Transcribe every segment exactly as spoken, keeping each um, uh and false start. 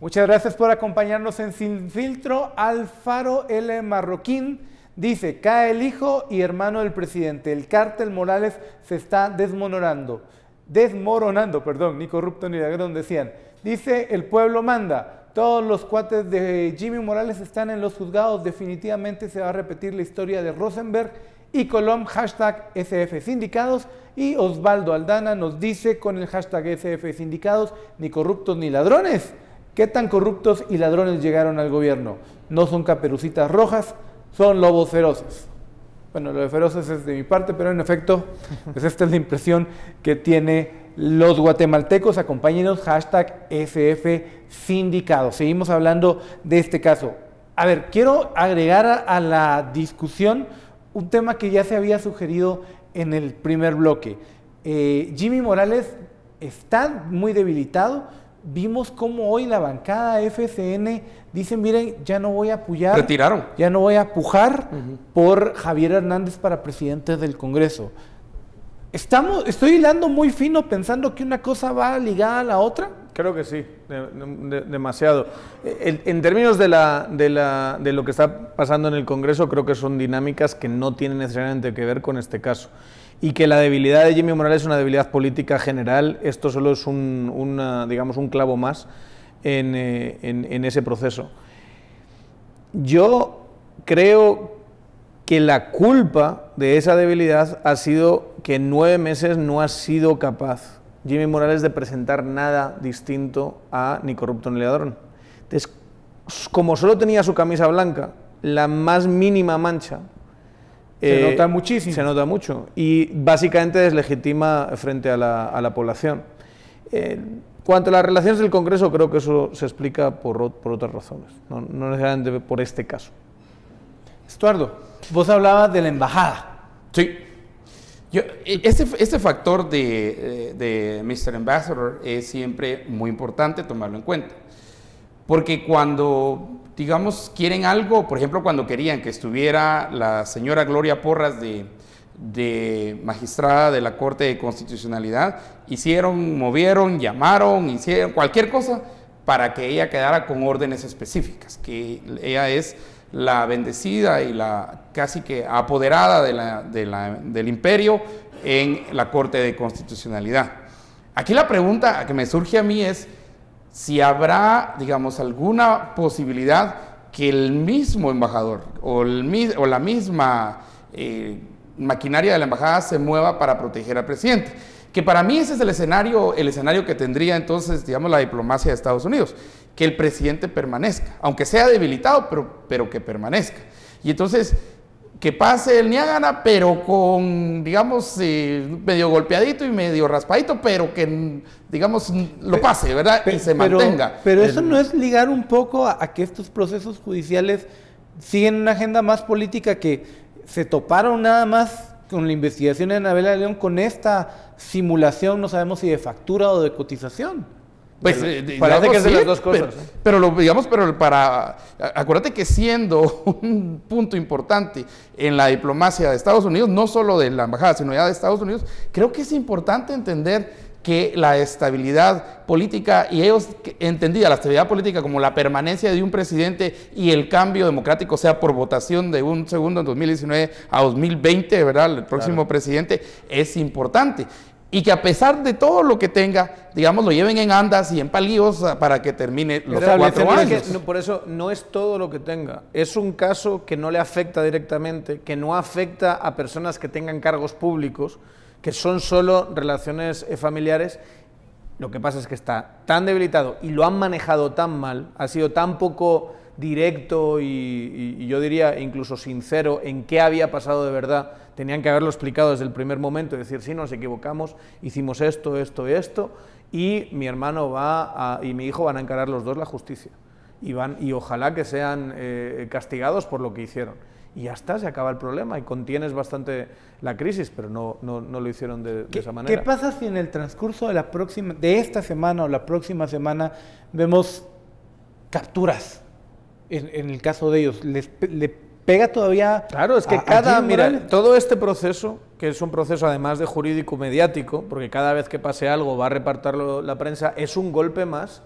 Muchas gracias por acompañarnos en Sin Filtro. Alfaro L. Marroquín dice, cae el hijo y hermano del presidente. El cártel Morales se está desmoronando. Desmoronando, perdón, ni corrupto ni ladrón decían. Dice, el pueblo manda. Todos los cuates de Jimmy Morales están en los juzgados. Definitivamente se va a repetir la historia de Rosenberg y Colom, hashtag S F Sindicados. Y Osvaldo Aldana nos dice con el hashtag S F Sindicados, ni corruptos ni ladrones. ¿Qué tan corruptos y ladrones llegaron al gobierno? No son caperucitas rojas, son lobos feroces. Bueno, lo de feroces es de mi parte, pero en efecto, pues esta es la impresión que tiene los guatemaltecos. Acompáñenos, hashtag S F Sindicados. Seguimos hablando de este caso. A ver, quiero agregar a, a la discusión un tema que ya se había sugerido en el primer bloque. Eh, Jimmy Morales está muy debilitado. Vimos cómo hoy la bancada F C N dice, miren, ya no voy a apoyar, retiraron, ya no voy a pujar uh-huh. por Javier Hernández para presidente del Congreso. Estamos, estoy hilando muy fino pensando que una cosa va ligada a la otra. Creo que sí, de, de, demasiado. En, en términos de, la, de, la, de lo que está pasando en el Congreso, creo que son dinámicas que no tienen necesariamente que ver con este caso. Y que la debilidad de Jimmy Morales es una debilidad política general, esto solo es un, una, digamos, un clavo más en, eh, en, en ese proceso. Yo creo que la culpa de esa debilidad ha sido que en nueve meses no ha sido capaz Jimmy Morales de presentar nada distinto a ni corrupto ni ladrón. Entonces, como solo tenía su camisa blanca, la más mínima mancha, Se eh, nota muchísimo. Se nota mucho y básicamente deslegitima frente a la, a la población. Eh, cuanto a las relaciones del Congreso, creo que eso se explica por, por otras razones, no, no necesariamente por este caso. Estuardo, vos hablabas de la embajada. Sí. Yo, este, este factor de, de mister Ambassador es siempre muy importante tomarlo en cuenta. Porque cuando, digamos, quieren algo, por ejemplo, cuando querían que estuviera la señora Gloria Porras de, de magistrada de la Corte de Constitucionalidad, hicieron, movieron, llamaron, hicieron cualquier cosa para que ella quedara con órdenes específicas, que ella es la bendecida y la casi que apoderada de la, de la, del imperio en la Corte de Constitucionalidad. Aquí la pregunta que me surge a mí es, si habrá, digamos, alguna posibilidad que el mismo embajador o, el, o la misma eh, maquinaria de la embajada se mueva para proteger al presidente. Que para mí ese es el escenario, el escenario que tendría entonces, digamos, la diplomacia de Estados Unidos, que el presidente permanezca, aunque sea debilitado, pero, pero que permanezca. Y entonces, que pase el Niágara, pero con, digamos, eh, medio golpeadito y medio raspadito, pero que, digamos, lo pase, ¿verdad? Pero, y se pero, mantenga. Pero eso no es ligar un poco a, a que estos procesos judiciales siguen una agenda más política, que se toparon nada más con la investigación de Anabela León con esta simulación, no sabemos si de factura o de cotización. Pues pero, eh, parece digamos, que es de sí, las dos cosas. Pero, ¿eh? pero lo, digamos, pero para, acuérdate que siendo un punto importante en la diplomacia de Estados Unidos, no solo de la embajada, sino ya de Estados Unidos, creo que es importante entender que la estabilidad política, y ellos entendían la estabilidad política como la permanencia de un presidente y el cambio democrático, sea por votación de un segundo en dos mil diecinueve a dos mil veinte, ¿verdad? El próximo claro. presidente, es importante. Y que a pesar de todo lo que tenga, digamos, lo lleven en andas y en palíos para que termine los Pero cuatro años. Que, no, por eso no es todo lo que tenga. Es un caso que no le afecta directamente, que no afecta a personas que tengan cargos públicos, que son solo relaciones familiares. Lo que pasa es que está tan debilitado y lo han manejado tan mal, ha sido tan poco directo y, y, y yo diría incluso sincero en qué había pasado de verdad. Tenían que haberlo explicado desde el primer momento y decir, sí, nos equivocamos, hicimos esto, esto y esto, y mi hermano va a, y mi hijo van a encarar los dos la justicia. Y, van, y ojalá que sean eh, castigados por lo que hicieron. Y ya está, se acaba el problema y contienes bastante la crisis, pero no, no, no lo hicieron de, de esa manera. ¿Qué pasa si en el transcurso de, la próxima, de esta semana o la próxima semana vemos capturas? En, en el caso de ellos, les, le pega todavía. Claro, es que a, cada, a mira, todo este proceso, que es un proceso además de jurídico mediático, porque cada vez que pase algo va a repartirlo la prensa, es un golpe más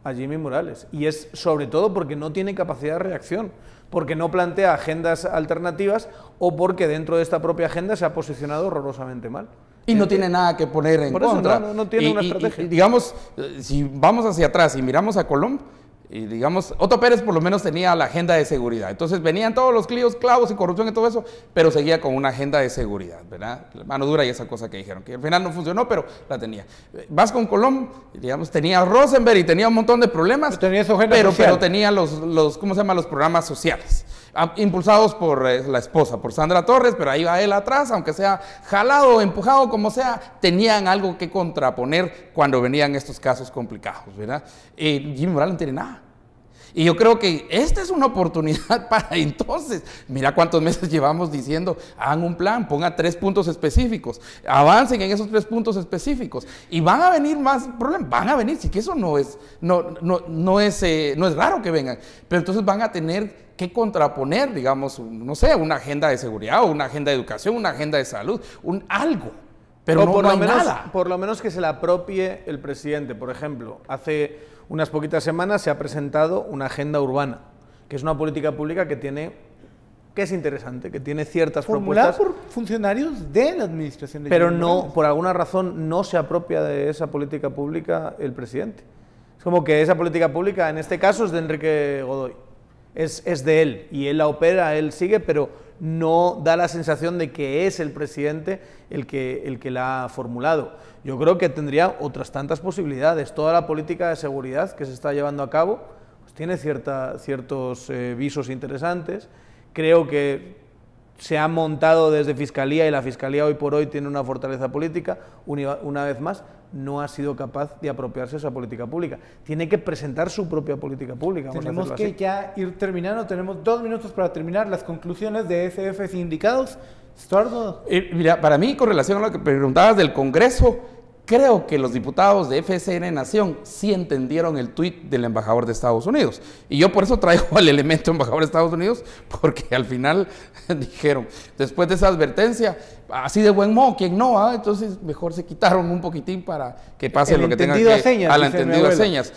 a Jimmy Morales. Y es sobre todo porque no tiene capacidad de reacción, porque no plantea agendas alternativas o porque dentro de esta propia agenda se ha posicionado horrorosamente mal. Y no tiene nada que poner en Por eso contra. no, no tiene y, una y, estrategia. Y, digamos, si vamos hacia atrás y miramos a Colom, y digamos, Otto Pérez por lo menos tenía la agenda de seguridad. Entonces venían todos los clíos, clavos y corrupción y todo eso, pero seguía con una agenda de seguridad, ¿verdad? La mano dura y esa cosa que dijeron, que al final no funcionó, pero la tenía. Vas con Colom, digamos, tenía Rosenberg y tenía un montón de problemas, pero tenía, su agenda pero, social. pero tenía los, los, ¿cómo se llama? Los programas sociales. Impulsados por eh, la esposa, por Sandra Torres, pero ahí va él atrás, aunque sea jalado o empujado, como sea, tenían algo que contraponer cuando venían estos casos complicados, ¿verdad? Eh, Jimmy Morales no tiene nada. Y yo creo que esta es una oportunidad para entonces, mira cuántos meses llevamos diciendo, hagan un plan, pongan tres puntos específicos, avancen en esos tres puntos específicos y van a venir más problemas, van a venir, sí que eso no es, no, no, no es, eh, no es raro que vengan, pero entonces van a tener que contraponer, digamos, no sé, una agenda de seguridad o una agenda de educación, una agenda de salud, un algo, pero o no, por no lo hay menos, nada. Por lo menos que se la apropie el presidente. Por ejemplo, hace unas poquitas semanas se ha presentado una agenda urbana, que es una política pública que tiene, que es interesante, que tiene ciertas formulada propuestas. por funcionarios de la administración de Pero Jimmy no, Morales. por alguna razón, no se apropia de esa política pública el presidente. Es como que esa política pública, en este caso, es de Enrique Godoy. Es, es de él, y él la opera, él sigue, pero no da la sensación de que es el presidente el que, el que la ha formulado. Yo creo que tendría otras tantas posibilidades. Toda la política de seguridad que se está llevando a cabo pues tiene cierta, ciertos eh, visos interesantes. Creo que se ha montado desde Fiscalía, y la Fiscalía hoy por hoy tiene una fortaleza política. Una, una vez más, no ha sido capaz de apropiarse de esa política pública. Tiene que presentar su propia política pública. Vamos Tenemos a que así. ya ir terminando, tenemos dos minutos para terminar las conclusiones de S F Sindicados. Estuardo. Eh, mira, para mí, con relación a lo que preguntabas del Congreso, creo que los diputados de F S N Nación sí entendieron el tuit del embajador de Estados Unidos. Y yo por eso traigo al elemento embajador de Estados Unidos, porque al final dijeron, después de esa advertencia, así de buen modo, ¿quién no? Ah? Entonces mejor se quitaron un poquitín para que pase El lo que tenga entendido que... a señas, al dice mi entendido a abuela. señas.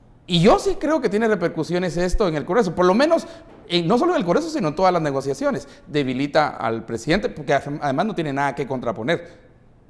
Y yo sí creo que tiene repercusiones esto en el Congreso, por lo menos, eh, no solo en el Congreso, sino en todas las negociaciones. Debilita al presidente, porque además no tiene nada que contraponer.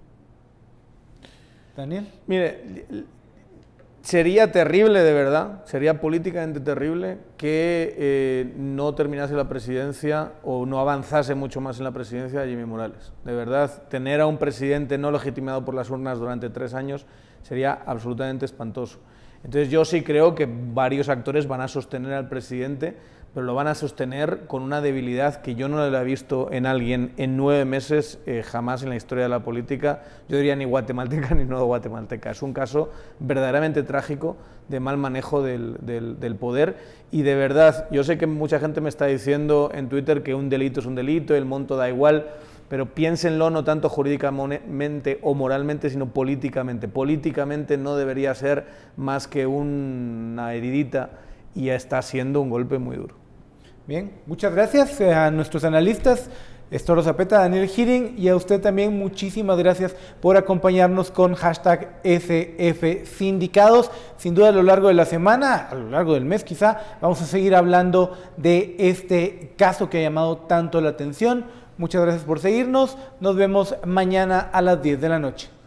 Daniel. Mire, sería terrible de verdad, sería políticamente terrible que eh, no terminase la presidencia o no avanzase mucho más en la presidencia de Jimmy Morales. De verdad, tener a un presidente no legitimado por las urnas durante tres años sería absolutamente espantoso. Entonces yo sí creo que varios actores van a sostener al presidente, pero lo van a sostener con una debilidad que yo no la he visto en alguien en nueve meses, eh, jamás en la historia de la política, yo diría ni guatemalteca ni no guatemalteca. Es un caso verdaderamente trágico de mal manejo del, del, del poder, y de verdad, yo sé que mucha gente me está diciendo en Twitter que un delito es un delito, el monto da igual, pero piénsenlo no tanto jurídicamente o moralmente, sino políticamente. Políticamente no debería ser más que una heridita, y ya está siendo un golpe muy duro. Bien, muchas gracias a nuestros analistas, Estuardo Zapeta, Daniel Girin, y a usted también muchísimas gracias por acompañarnos con hashtag S F Sindicados. Sin duda a lo largo de la semana, a lo largo del mes quizá, vamos a seguir hablando de este caso que ha llamado tanto la atención. Muchas gracias por seguirnos, nos vemos mañana a las diez de la noche.